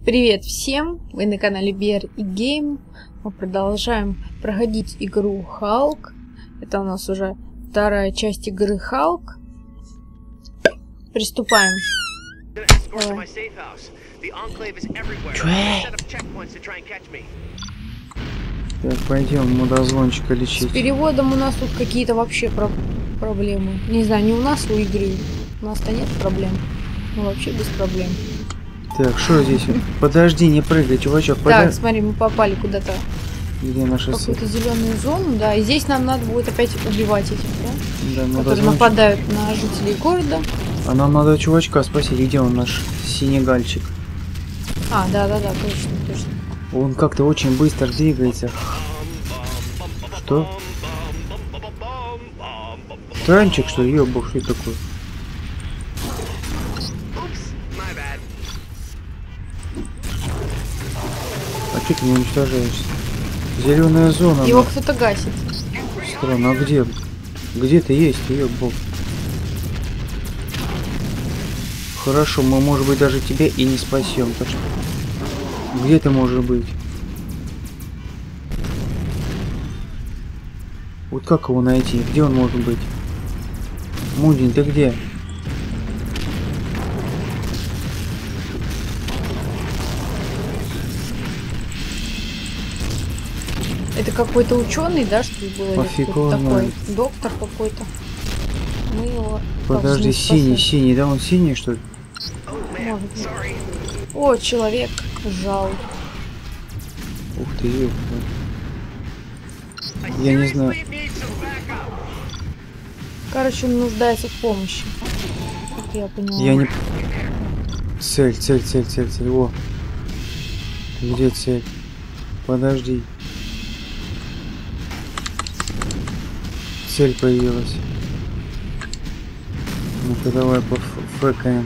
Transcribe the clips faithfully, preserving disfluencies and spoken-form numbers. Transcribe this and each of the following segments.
Привет всем! Вы на канале Bear и Game. Мы продолжаем проходить игру Халк. Это у нас уже вторая часть игры Халк. Приступаем. Давай. Так, пойдем мудозвончика лечить. С переводом у нас тут какие-то вообще про проблемы. Не знаю, не у нас, у игры. У нас-то нет проблем. Ну вообще без проблем. Так, что здесь? Подожди, не прыгай, чувачок. Так, подож... смотри, мы попали куда-то Где наша в какую-то зеленую зону, да. И здесь нам надо будет опять убивать этих, да? да, которые нападают на жителей города. А нам надо чувачка спросить, где он наш синегальчик. А, да-да-да, точно, точно. Он как-то очень быстро двигается. Что? Танчик, что ли? Ёбок, что это такое? А что ты не уничтожаешься? Зеленая зона. Его но... кто-то гасит. Странно, а где? Где ты есть, ёбок? Хорошо, мы, может быть, даже тебя и не спасем. Так что... Где ты можешь быть? Вот как его найти? Где он может быть? Мудин, ты где? Это какой-то ученый, да, что ли, был? Пофиг Или его такой знает. доктор какой-то. Мы его Подожди, должны синий, спасать. синий, да он синий, что ли? Может быть. О, человек жал. Ух ты, ёпта. Я не знаю. Короче, он нуждается в помощи. Как я поняла. Я не... Цель, цель, цель, цель, цель. О. Где цель? Подожди. Цель появилась. Ну-ка давай пофэкаем.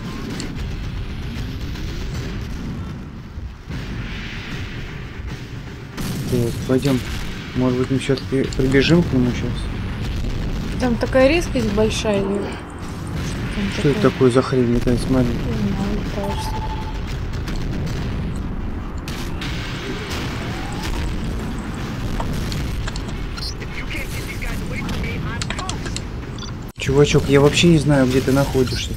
Так, пойдем. Может быть, мы все-таки прибежим к нему сейчас? Там такая резкость большая. Или... Что такое? это такое за хрень летает? Смотри. Не знаю, кажется. Чувачок, я вообще не знаю, где ты находишься.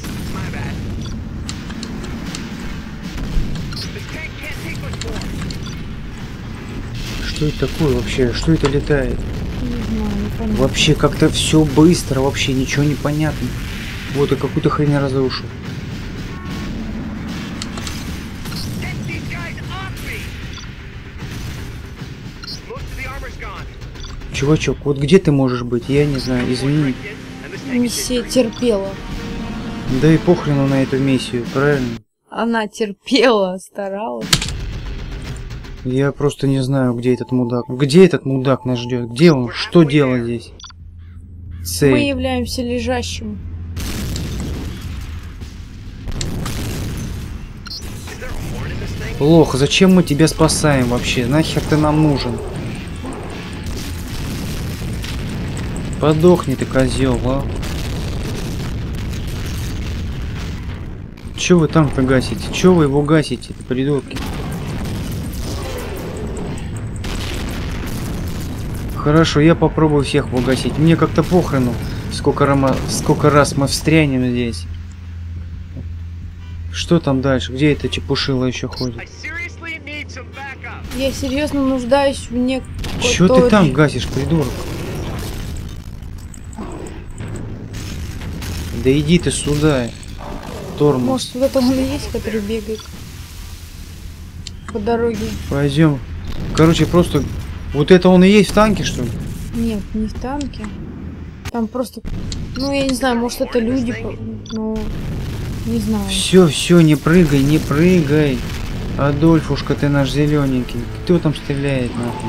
Что это такое вообще? Что это летает? Не знаю, непонятно. Вообще как-то все быстро, вообще ничего не понятно. Вот и какую-то хрень разрушил. Чувачок, вот где ты можешь быть? Я не знаю, извини. Миссия терпела. Да и похрену на эту миссию, правильно? Она терпела, старалась. Я просто не знаю, где этот мудак. Где этот мудак нас ждет? Где он? Что делать здесь? Цель. Мы являемся лежащим. Плохо, зачем мы тебя спасаем вообще? Нахер ты нам нужен? Подохни ты, козел, а? Чё вы там-то гасите? Чё вы его гасите, придурки? Хорошо, я попробую всех погасить. Мне как-то похрену, сколько, рама... сколько раз мы встрянем здесь. Что там дальше? Где эта чепушила еще ходит? Я серьезно нуждаюсь в некой... Чё ты там гасишь, придурок? Да иди ты сюда, тормоз. Может, вот это он и есть, который бегает по дороге? Пойдем. Короче, просто... Вот это он и есть в танке, что ли? Нет, не в танке. Там просто... Ну, я не знаю, может, это люди... Ну, не знаю. Все, все, не прыгай, не прыгай. Адольфушка, ты наш зелененький. Кто там стреляет, нахуй?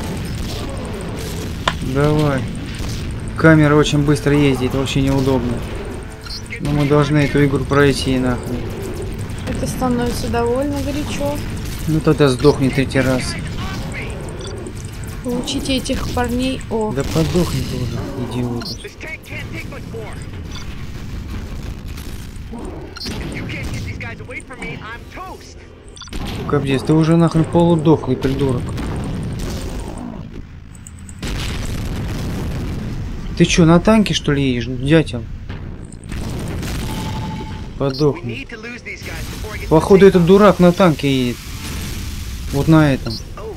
Давай. Камера очень быстро ездит, очень неудобно. Но мы должны эту игру пройти, нахуй. Это становится довольно горячо. Ну тогда сдохни третий раз. Получите этих парней. О. Да подохни тоже, идиот. Капец, ты уже нахрен полудохлый, придурок. Ты чё, на танке что ли едешь, дятел? Подохни. Походу этот дурак на танке едет. Вот на этом.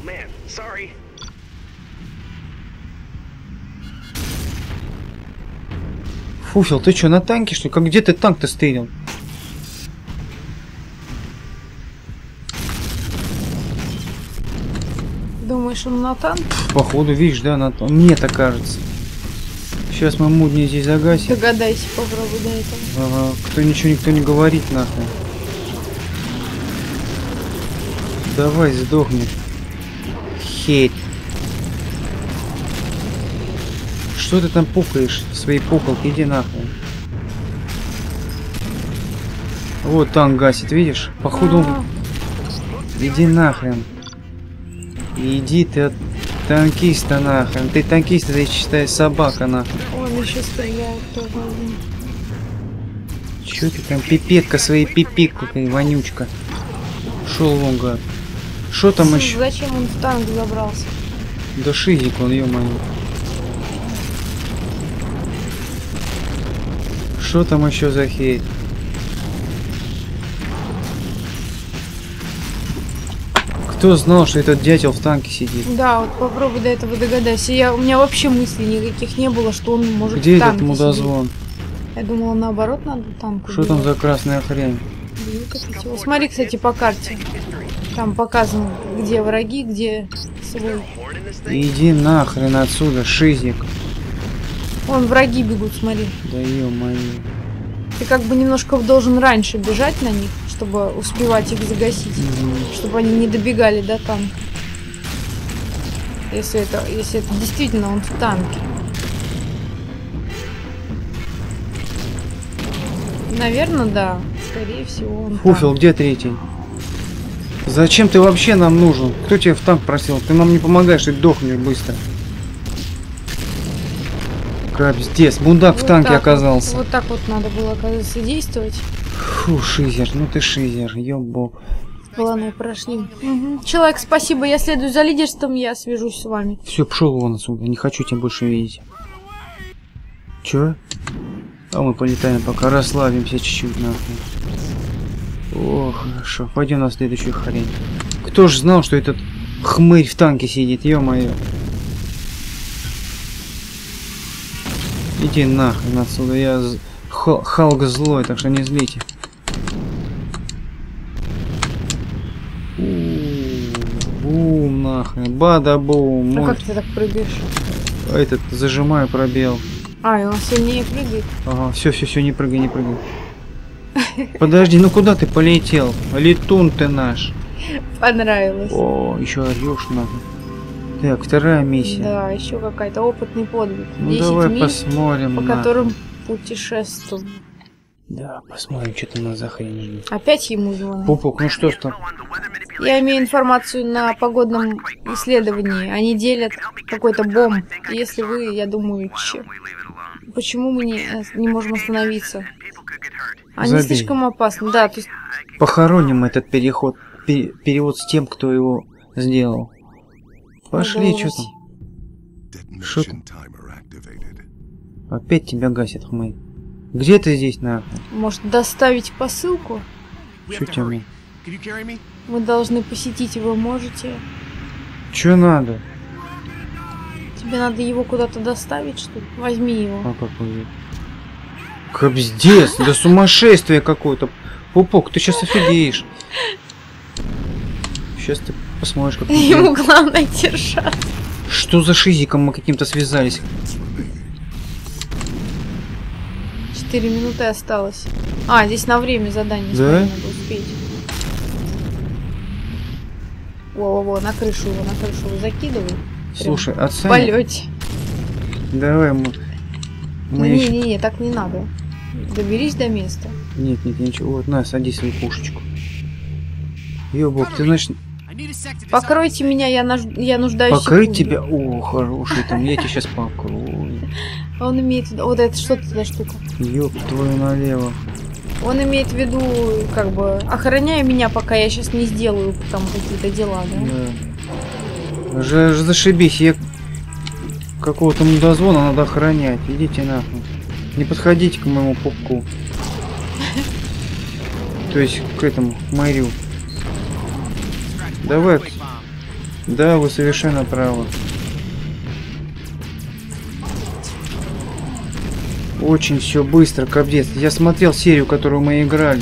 Фуфел, ты чё, на танке что ли? Как где ты танк-то стырил? Думаешь, он на танке? Походу, видишь, да, на танке. Мне так кажется. Сейчас мы мудни здесь загасим. Догадайся, попробуй до этого. Ага, кто ничего, никто не говорит, нахуй. Давай, сдохни. Хейт. Что ты там пукаешь? Свои пукалки, иди нахуй. Вот танк гасит, видишь? Походу он... Иди нахрен. Иди ты от танкиста нахрен. Ты танкист, ты чистая собака нахрен. Он еще стреляет тоже. Чё ты там, пипетка своей пипикой, вонючка. Шел вон, гад. Что там еще? Зачем он в танк забрался? Да шизик он, ё-моё. Что там еще за хейт? Кто знал, что этот дятел в танке сидит? Да, вот попробуй до этого догадайся. Я, у меня вообще мыслей никаких не было, что он может Где в танке этот мудозвон? сидеть. Я думала, наоборот, надо танк. Что там за красная хрень? Его. Смотри, кстати, по карте. Там показано, где враги, где свой. Иди нахрен отсюда, шизик. Вон враги бегут, смотри. Да ё-моё. Ты как бы немножко должен раньше бежать на них, чтобы успевать их загасить. Угу. Чтобы они не добегали до танка. Если это, если это действительно он в танке. Наверное, да. Скорее всего, он Фуфел, танк. где третий? Зачем ты вообще нам нужен? Кто тебя в танк просил? Ты нам не помогаешь, ты дохнешь быстро. Капец, мудак Вот в танке так оказался. Вот, вот так вот надо было, оказывается, действовать. Фу, шизер, ну ты шизер, ёбок. Планы прошли. Угу. Человек, спасибо, я следую за лидерством, я свяжусь с вами. Все, пошел вон отсюда, не хочу тебя больше видеть. Чё? А мы полетаем, пока расслабимся чуть-чуть, нахуй. О, хорошо, пойдем на следующую хрень. Кто ж знал, что этот хмырь в танке сидит, ё-моё. Иди нахрен отсюда, я з... Х... Халк злой, так что не злите. Бум, нахрен, бада-бум. А мой... как ты так прыгаешь? Этот, зажимаю пробел. А, и он сильнее прыгает. Ага, все, все, все, не прыгай, не прыгай. Подожди, ну куда ты полетел? Летун ты наш. Понравилось. О, еще орешь нахуй. Так, вторая миссия. Да, еще какая-то опытный подвиг. Ну десять давай миль, посмотрим. по на... которым путешествуем. Да, посмотрим, что ты на за хрень ждет. Опять ему звонят. Пупок, ну что там? Я имею информацию на погодном исследовании. Они делят какой-то бомб. Если вы, я думаю, че... почему мы не, не можем остановиться? Они Забей. слишком опасны. Да, то есть... Похороним этот переход, пер, перевод с тем, кто его сделал. Пошли, что там? Что там? Опять тебя гасит, хмырь. Где ты здесь, нахуй? Может, доставить посылку? Чё тебе? Мы должны посетить, вы можете? Чё надо? Тебе надо его куда-то доставить, что ли? Возьми его. А как он? Капздец, да сумасшествие какое-то. Пупок, ты сейчас офигеешь. Сейчас ты посмотришь, как... Ему главное держаться. Что за шизиком мы каким-то связались? Четыре минуты осталось. А, здесь на время задание. Да? Надо успеть. Во-во-во, на крышу его, на крышу его закидывай. Слушай, Прям отца... в полете. Давай мы... мы Не-не-не, еще... так не надо. Доберись до места. Нет, нет, ничего. Вот, на, садись в свою пушечку. Ёбок, ты значит... Покройте меня, я, наж... я нуждаюсь Покрыть в тебя? О, хороший там, я тебя сейчас покрою. Он имеет... Вот это что это за штука? Ёб твою налево. Он имеет в виду, как бы, охраняй меня, пока я сейчас не сделаю там какие-то дела, да? Да. Же, же зашибись, я какого-то мудозвона надо охранять. Идите нахуй. Не подходите к моему пупку. То есть к этому, к Марию. Давай. Да, вы совершенно правы. Очень все быстро, капец. Я смотрел серию, которую мы играли.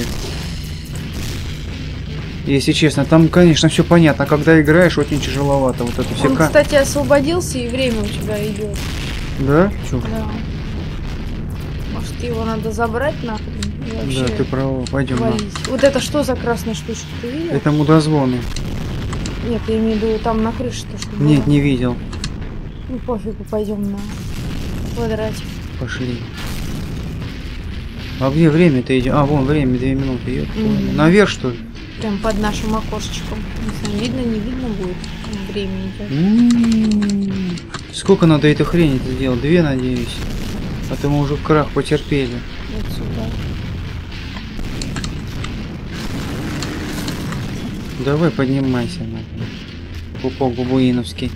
Если честно, там, конечно, все понятно. Когда играешь, очень тяжеловато. Вот это все. Он, кстати, освободился, и время у тебя идет. Да? Чё? Да. Может, его надо забрать нахрен? Да, ты права. Пойдем. Вот это что за красная штучка? Ты видел? Это мудозвоны. Нет, я имею в виду там на крыше то, что Нет, было. не видел. Ну пофигу, пойдем на квадратик. Пошли. А где время-то идет? А, вон время, две минуты. Ёп, Mm-hmm. Наверх, что ли? Прям под нашим окошечком. Не знаю, видно, не видно будет. Время идет. Mm-hmm. Сколько надо этой хрени сделать? Две, надеюсь. А то мы уже крах потерпели. Вот сюда. Давай поднимайся, нахуй. Пупок бабуиновский.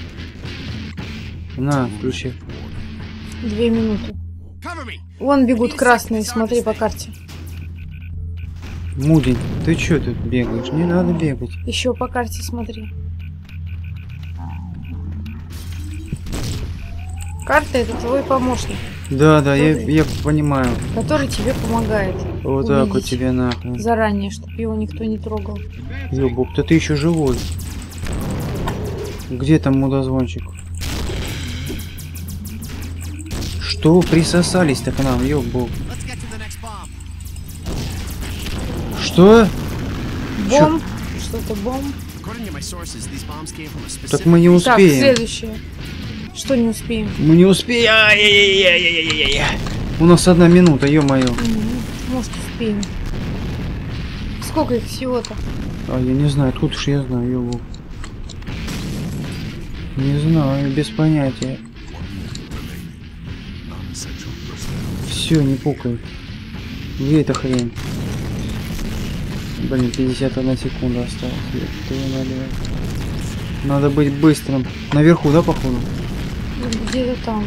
На, включи. Две минуты. Вон бегут красные, смотри по карте. Мудень, ты чё тут бегаешь? Не надо бегать. Еще по карте смотри. Карта — это твой помощник. Да, да, я, я понимаю. Который тебе помогает. Вот так вот тебе нахуй. Заранее, чтобы его никто не трогал. Ёбок, да ты еще живой. Где там мудозвончик? Что присосались-то к нам, ёбок? Что? Бомб? Что-то бомб? Так мы не успеем. Так, следующее. Что не успеем? Мы не успеем. Ай-яй-яй-яй-яй-яй. У нас одна минута, ё-моё. Угу. Может, успеем. Сколько их всего-то? А я не знаю, тут уж я знаю, ёбок. Не знаю, без понятия. Все, не пукай. Где эта хрень? Блин, пятьдесят одна секунда осталась. Надо быть быстрым. Наверху, да, походу? Где-то там.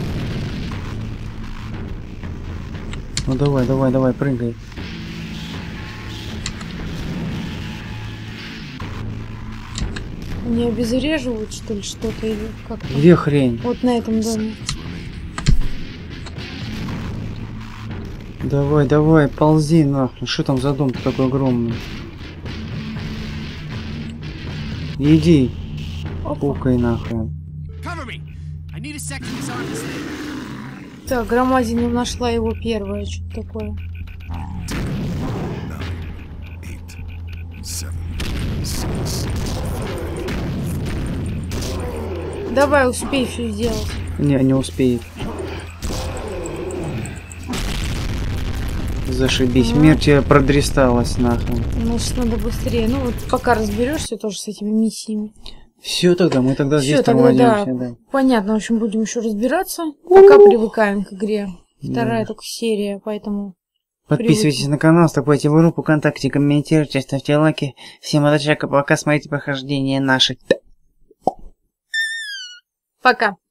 Ну давай, давай, давай, прыгай. Не обезвреживают, что ли, что-то или как-то? Где хрень? Вот на этом доме. Давай, давай, ползи нахуй. Что там за дом такой огромный? Иди. Пукай нахуй. Так, Громадина нашла его первое, что-то такое. Давай, успей все сделать. Не, не успеет. Зашибись, Ну. мир тебе продресталась нахуй. Значит, надо быстрее. Ну вот пока разберешься тоже с этими миссиями. Все тогда, мы тогда Всё, здесь тогда да. тормозимся, да. Понятно, в общем, будем еще разбираться. Пока привыкаем к игре. Вторая Да. только серия, поэтому... Подписывайтесь привыкнем. на канал, вступайте в группу ВКонтакте, комментируйте, ставьте лайки. Всем удачи, пока смотрите прохождение наших. Пока.